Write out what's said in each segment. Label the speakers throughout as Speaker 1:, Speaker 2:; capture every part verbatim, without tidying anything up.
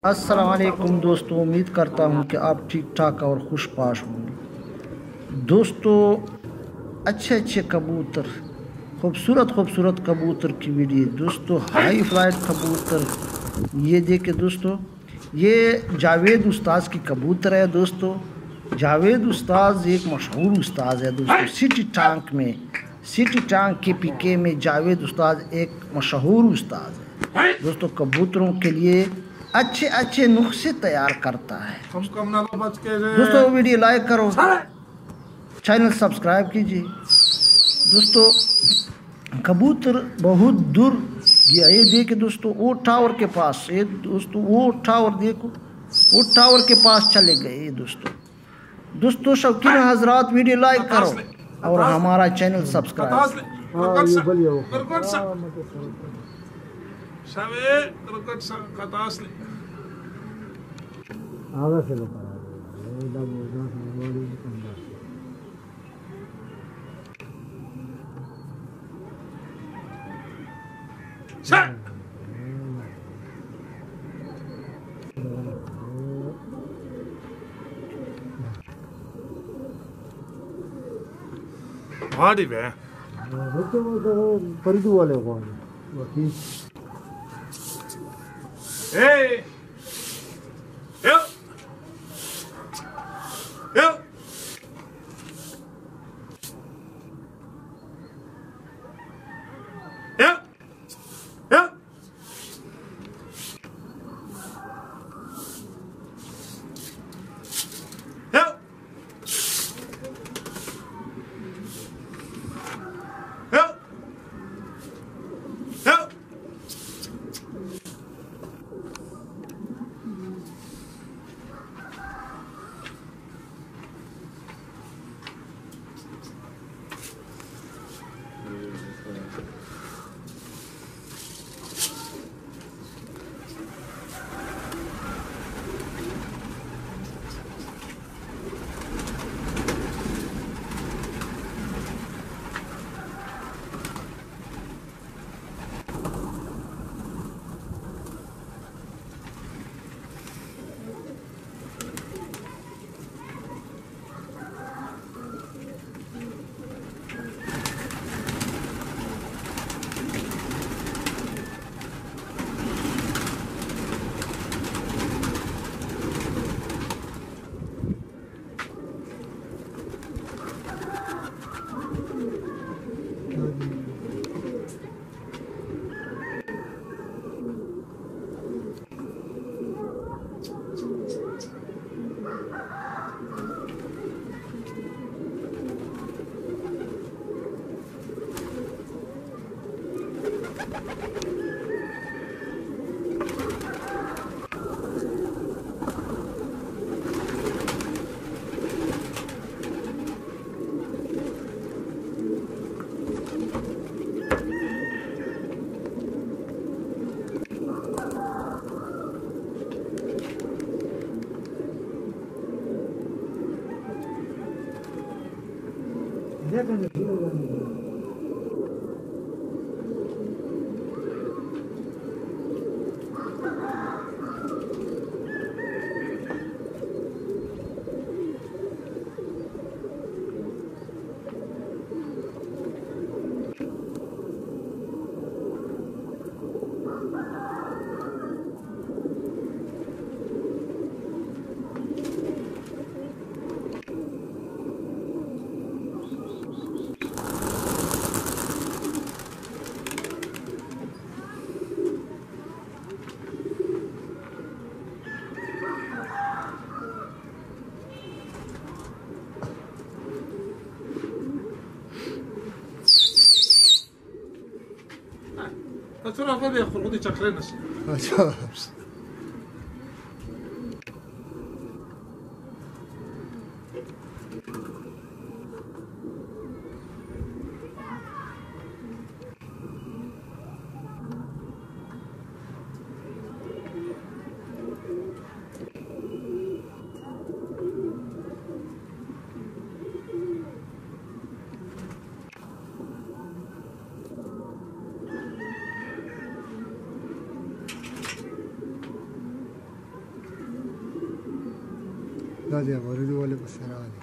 Speaker 1: अस्सलाम वालेकुम दोस्तों, उम्मीद करता हूँ कि आप ठीक ठाक और खुशपाश होंगे। दोस्तों, अच्छे अच्छे कबूतर, खूबसूरत खूबसूरत कबूतर की वीडियो दोस्तों, हाई फ्लाइट कबूतर। ये देखिए दोस्तों, ये जावेद उस्ताद की कबूतर है दोस्तों। जावेद उस्ताद एक मशहूर उस्ताद है दोस्तों। सिटी टैंक में सिटी टैंक के पीके में जावेद उस्ताद एक मशहूर उस्ताद है दोस्तों। कबूतरों के लिए अच्छे अच्छे नुस्खे तैयार करता है दोस्तों। वीडियो लाइक करो, चैनल सब्सक्राइब कीजिए दोस्तों। कबूतर बहुत दूर गया, ये देखिए दोस्तों, वो टावर के पास, ये दोस्तों वो टावर देखो, वो टावर के पास चले गए ये दोस्तों। दोस्तों शौकीन हजरात, वीडियो लाइक करो और हमारा channel subscribe.
Speaker 2: Hadi be. Hey. Yep. Yep. Yep. Yep. Yep. Yep. Yep. Atura hadi khurudi chakrenas.
Speaker 1: अच्छा,
Speaker 3: دا دې ورېدو ولې په سره راغلی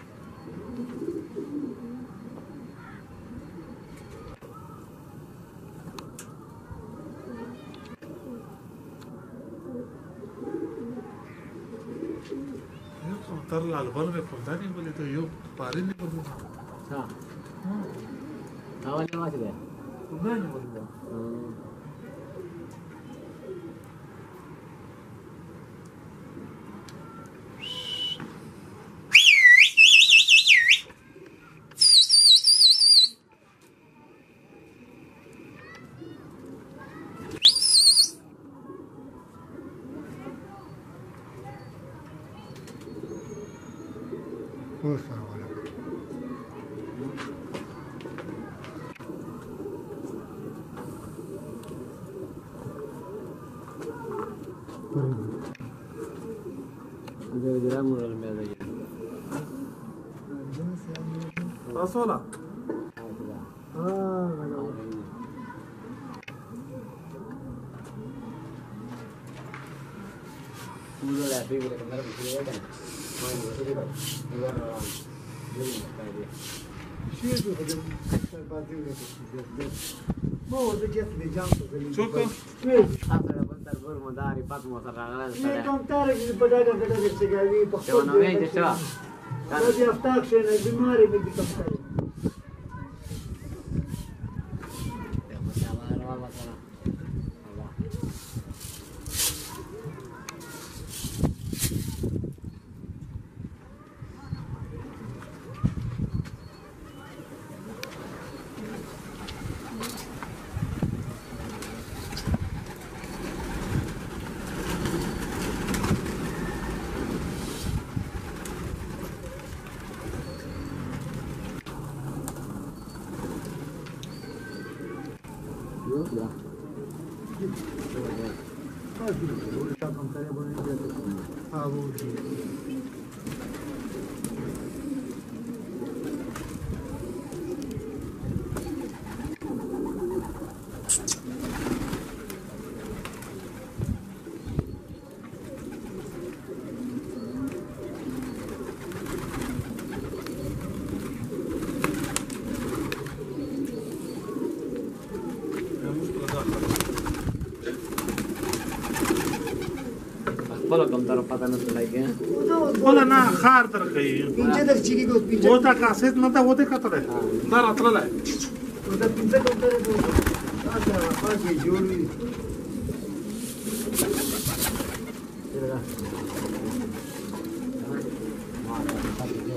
Speaker 2: تر البر में खुदा नहीं बोले तो यो पारे नहीं बोले
Speaker 4: हाँ हाँ वाले वाले गए
Speaker 2: खुदा नहीं बोले
Speaker 3: اوس راغله
Speaker 4: इधर इधर मुरल में आ जाइए
Speaker 2: रसोला
Speaker 3: हाँ
Speaker 4: मुझे लैपी के अंदर बिखरे हुए हैं मां ये तो देखो इधर आराम ये नहीं है
Speaker 3: شو يجوا هذول بعدين ولا ما هو ده جت بجانب
Speaker 2: شوكو
Speaker 4: اصلا بنتر بور مداري فاطمه صراحه
Speaker 3: ليه كم تعرف اللي بدأنا بدأنا السجاير
Speaker 4: شو انا وين شو
Speaker 3: هذه افتاك شيء البماري بدي كم تعرف
Speaker 4: Ya.
Speaker 3: हाँ वो
Speaker 4: Follow come to pata no se like
Speaker 2: बोला ना खार तर काही
Speaker 3: पीछे तक चिकी को पीछे
Speaker 2: वो था कासेत न था वो ते कतर है ना रात्र लाय
Speaker 3: उधर पीछे को उधर तो अच्छा पास ये जोड़ी
Speaker 4: Mira.